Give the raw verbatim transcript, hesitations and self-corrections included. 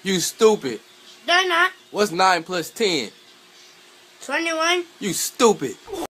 You stupid. They're not. What's nine plus ten? twenty-one. You stupid.